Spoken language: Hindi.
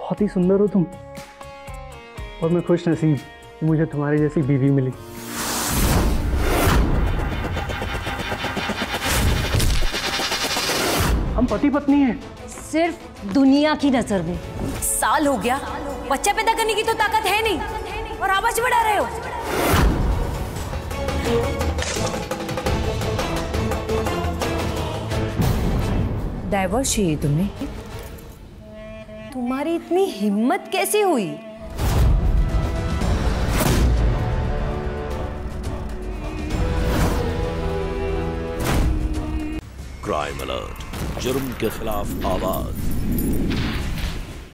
बहुत ही सुंदर हो तुम, और मैं खुश नसीब कि मुझे तुम्हारी जैसी बीवी मिली। हम पति पत्नी हैं। सिर्फ दुनिया की नजर में। साल हो गया, बच्चा पैदा करने की तो ताकत है नहीं और आवाज बढ़ा रहे हो। डाइवोर्स चाहिए तुम्हें? तुम्हारी इतनी हिम्मत कैसे हुई? क्राइम अलर्ट, जुर्म के खिलाफ आवाज।